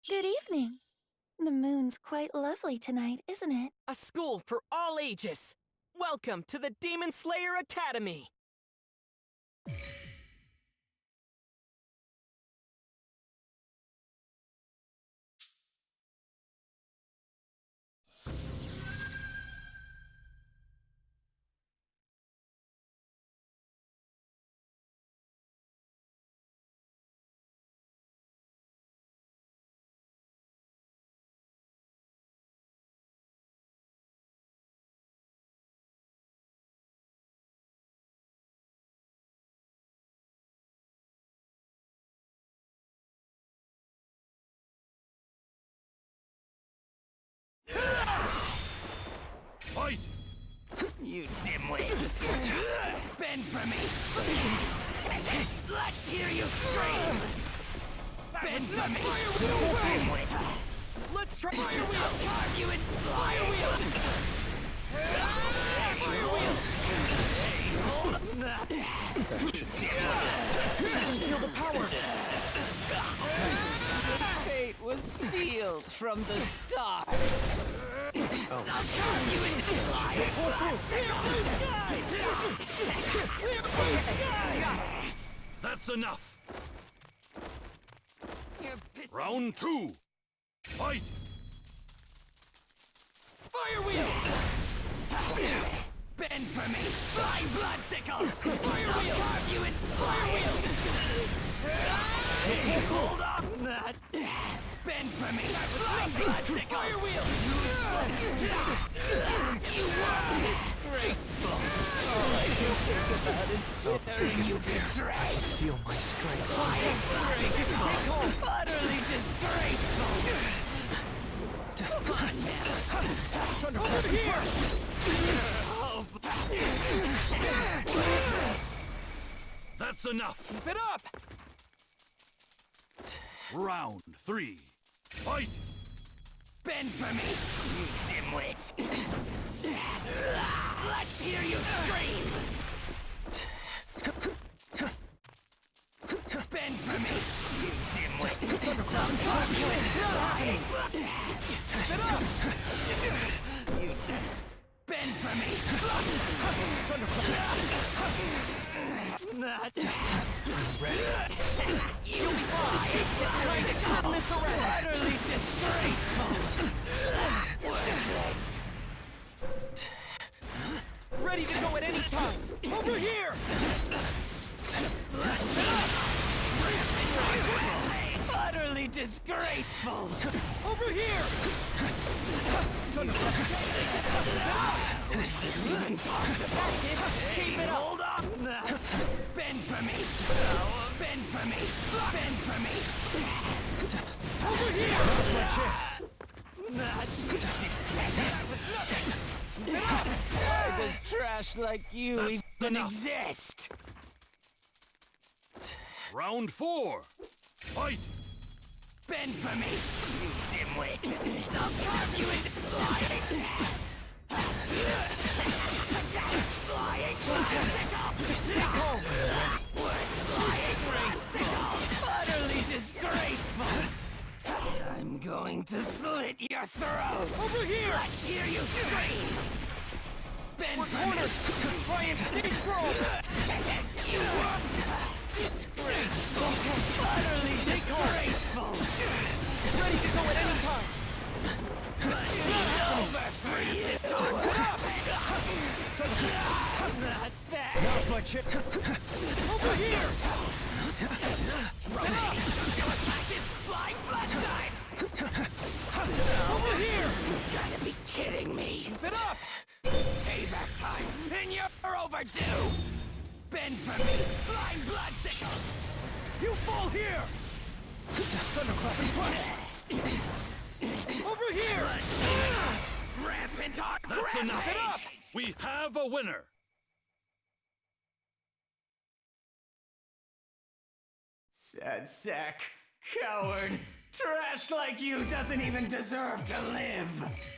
Good evening. The moon's quite lovely tonight, isn't it? A school for all ages. Welcome to the Demon Slayer Academy. Fight! You dimwit! Bend for me! Let's hear you scream! Bend for me! Dimwit! Let's try Fire I'll Wheel! carve you in fire wheel! Fire Wheel! Feel the power! Fate was sealed from the start! I'll carve you in fire! That's enough! You're pissing. Round 2! Fight! Fire Wheel! Bend for me! Flying blood sickles! Fire I'll Wheel! carve you in fire wheel! Hold on! That. Bend for me! Flying blood sickles! Fire Wheel! You were disgraceful! All I can think about is tearing you to shreds! Feel my strength. Disgraceful! Utterly disgraceful! Come on now! Over here! That's enough! Keep it up! Round 3! Fight! Bend for me, you dimwit! Let's hear you scream! Bend for me, you dimwit! Some carve you in flying! Keep it up! You bend for me! Not you'll be fine! It's time to turn this around! Utterly disgraceful! Worthless! Ready to go at any time! Over here! Utterly disgraceful! Over here! Is this even possible? Keep it up! Hold on! Bend for me! Bend for me! Bend for me! Over here! Now's my chance. That was nothing! Keep it up! Why does trash like you That's even enough. exist? Round 4! Fight! Bend for me, you dimwit! I'll carve you into flying! Flying bicycle! Stay calm! Flying bicycle! Utterly disgraceful! I'm going to slit your throat! Over here! Let's hear you scream! Bend We're for me! cornered! Try and stay strong! You won! Disgraceful! Utterly disgraceful! Ready to go at any time! It's over for you! Not bad! Now's my chance. Over here! Circular slashes! Flying blood signs! Over here! You've gotta be kidding me! Keep it up! It's payback time, and you're overdue! Bend for me! Flying blood sickles! You fall here! Thunderclap and flash. Over here! Rampant art! That's enough! Rampage! We have a winner! Sad sack. Coward. Trash like you doesn't even deserve to live!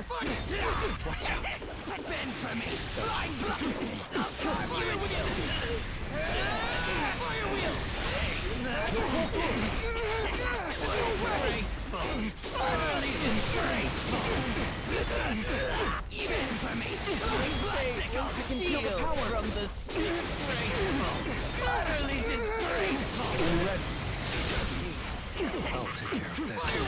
Watch out. Bend for me! Flying block! I'll carve you in wheel! Fire wheel! Disgraceful! Utterly disgraceful! Even for me! Flying bloodsicle! Shield from the disgraceful! Utterly disgraceful! I'll take care of this. Fire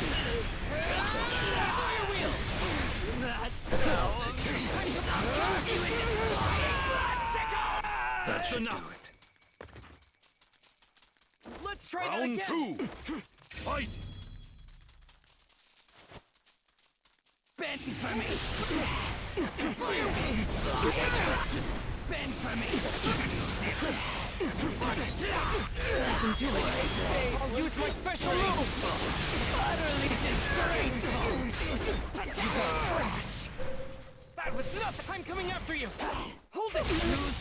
wheel! I'll take care of this. I'll carve you into flying bloodsickles! That's Should do enough. it. Let's try that Round again. 2. Fight! Bend for me! Fire! Bend for me! I'll use my special move. Utterly disgraceful! Pathetic trash! That was nothing. I'm coming after you. Hold it.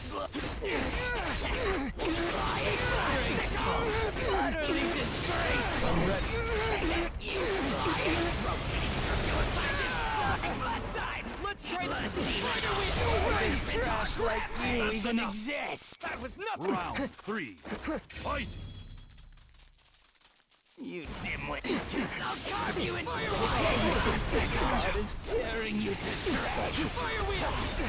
Disgraceful! Utterly disgraceful! You lying, rotating circular slashes, flying blood signs! Let's try that. Trash like you That's even enough. exist! That was nothing. Round 3. Fight! You dimwit! I'll carve you in fire that is tearing you to shreds! Fire wheel.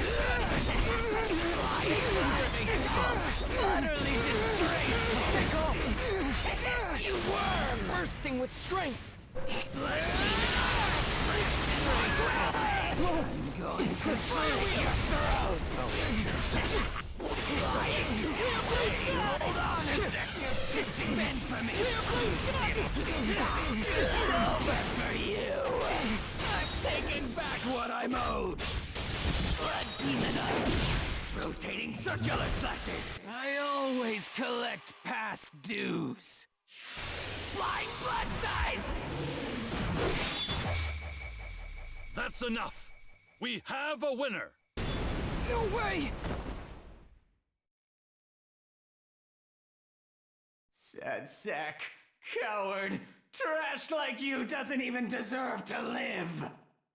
Disgraceful! Utterly disgraceful! Stay calm. You worm! Bursting with strength. I'm going to slit your throats! Hold on a second! You're pissing men for me! It's over for you! I'm taking back what I'm owed! Blood demon up! Rotating circular slashes! I always collect past dues! Flying blood signs! That's enough. We have a winner. No way. Sad sack, coward, trash like you doesn't even deserve to live!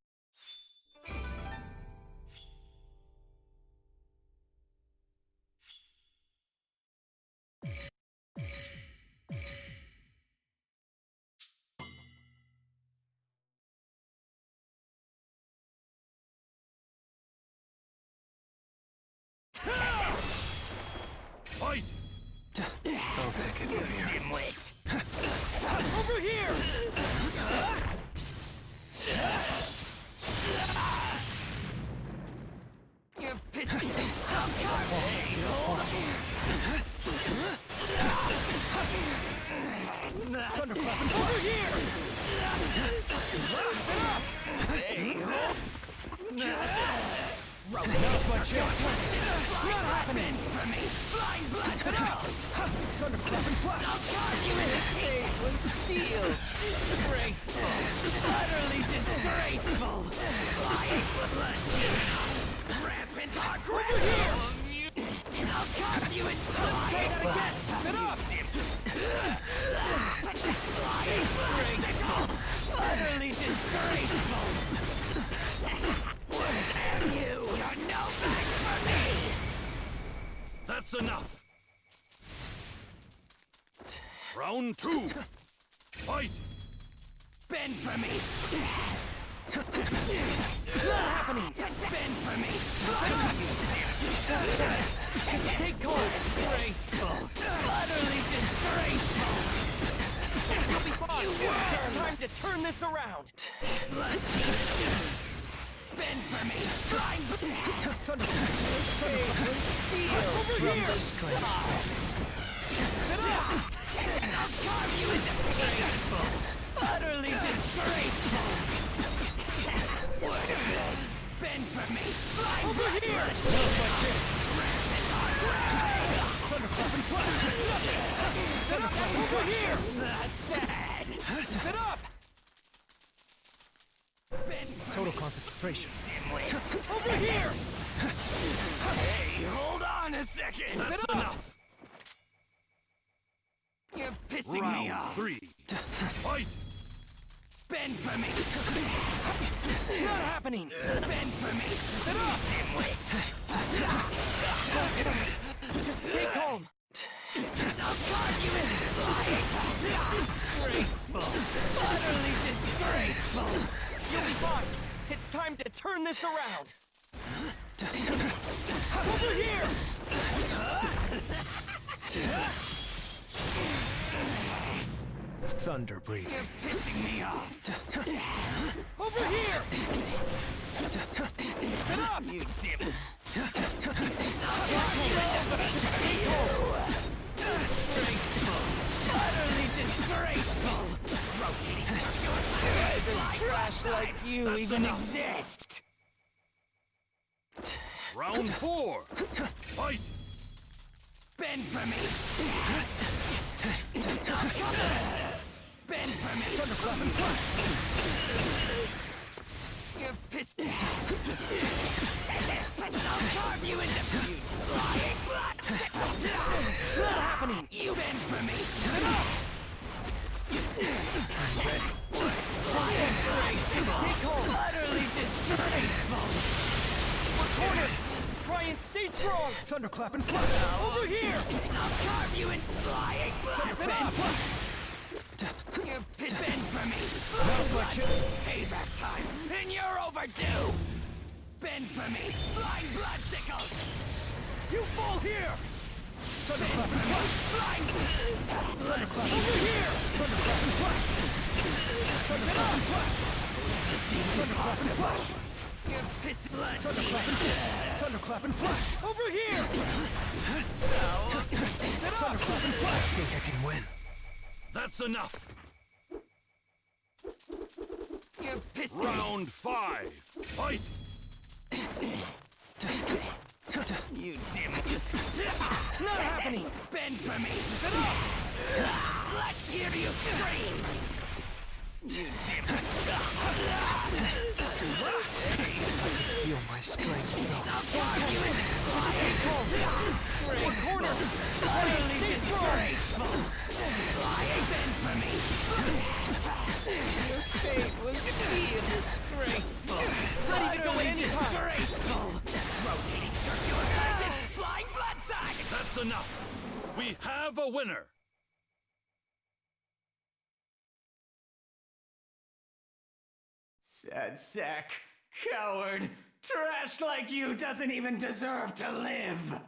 Fight! I'll take it from here. Dimwit! Over here. You're pissing me off! Over here. Now's my chance! Not happening for me! Flying blood cells! Thunderclap and flash! I'll carve you into pieces! Shield! Disgraceful! Utterly disgraceful! Flying blood demons! Rampant Over here. I'll carve you in Let's try that again. Get up. Flying disgraceful! Utterly disgraceful! Damn you! You're no match for me! That's enough. Round 2. Fight! Bend for me! Not happening. Bend for me! Just stay calm. Disgraceful! Utterly disgraceful! You'll be fine. It's time to turn this around. Bend for me! Flying Over here. stars! I'll carve you into pieces! Utterly disgraceful! What is this? Bend for me! Flying Over here. Now's my chance. Thunderclap and flash. Get up. Over here. Not bad! Get up. Bend for Total concentration. dimwits! Over here. Hey, hold on a second! That's up. enough. You're pissing me Round off! 3. Fight! Bend for me! Not happening! Bend for me! Get up! Dimwit! Just stay calm! I'll carve you in flying! Disgraceful! Utterly disgraceful! You'll be fine! It's time to turn this around! Over here! Thunder breathing. You're pissing me off! Over here! Get up! You dim... Disgraceful! Utterly disgraceful! Rotating circular slashes! Does trash like you That's even enough. exist? Round 4. Fight! Bend for me! Bend for me! Thunderclap and flash! You're pissed. I'll carve you into flying blood! Not happening! You bend for me! Stay calm! Utterly disgraceful! We're cornered! Try and stay strong! Thunderclap and flash! Over here! I'll carve you in flying blood! Bend up! You're pissed. Bend for me! Now's my chance. It's payback time, and you're overdue! Bend for me! Flying blood sickles! You fall here! Thunderclap and flash! Flying blood Over here! Thunderclap and flash! Thunderclap and flash! Thunderclap and flash! You're pissed blood Thunderclap and flash! Thunderclap and flash! Over here! Thunderclap and flash! I think I can win. That's enough! You're pissed. Round 5. Fight! You dim. Not happening! Bend for me. Let's hear you scream. You dim. Feel my strength build. I'll carve you in We're cornered! utterly disgraceful. Bend for me. Your fate was sealed. Disgraceful. Ready to go Utterly anytime. disgraceful. Rotating circular slashes. Flying blood sacs. That's enough! We have a winner! Sad sack. Coward. Trash like you doesn't even deserve to live.